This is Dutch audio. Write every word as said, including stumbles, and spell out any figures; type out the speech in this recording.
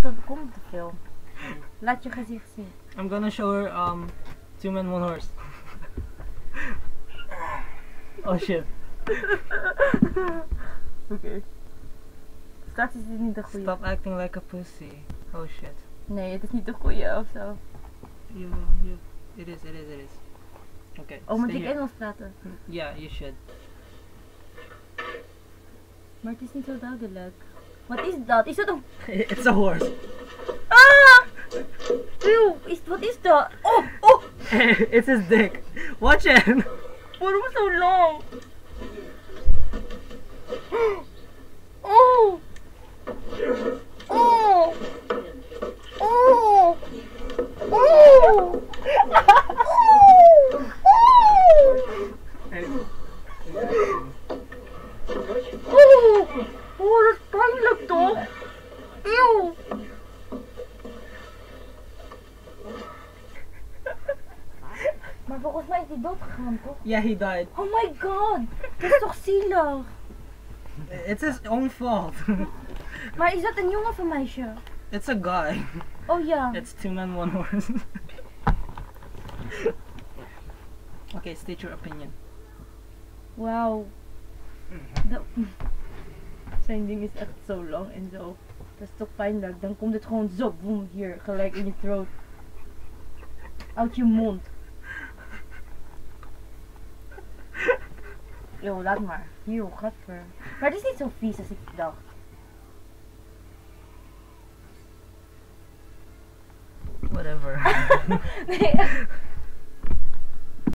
te, komt te veel. Laat je gezicht zien. I'm gonna show her um two men one horse. Oh shit. Oké. Okay. Straks is dit niet de goede. Stop acting like a pussy. Oh shit. Nee, het is niet de goede of zo. You, you, it is, it is, it is. Okay. Oh, moet stay ik here. Engels praten? Yeah, you should. Maar het is niet zo duidelijk. Wat is dat? Is dat een... It's a horse. Ah! Eeuw, is, wat is dat? Oh, oh! It's his dick. Watch it. Waarom zo lang? Oh! Oh! Oh! Oh! Oh! Oh, dat is pijnlijk toch? Eeuw! Maar volgens mij is hij dood gegaan, toch? Yeah, he died. Oh my god! Dat is toch zielig? It's his own fault. Maar is dat een jongen of een meisje? It's a guy. Oh ja. It's two men one horse. Okay, state your opinion. Wauw. Dat- Zijn ding is echt zo lang en zo. Dat is toch pijnlijk. Dan komt het gewoon zo, boem, hier, gelijk in je throat. Uit je mond. Yo, laat maar. Hier, gadver. Maar het is niet zo vies als ik dacht. Whatever. Nee,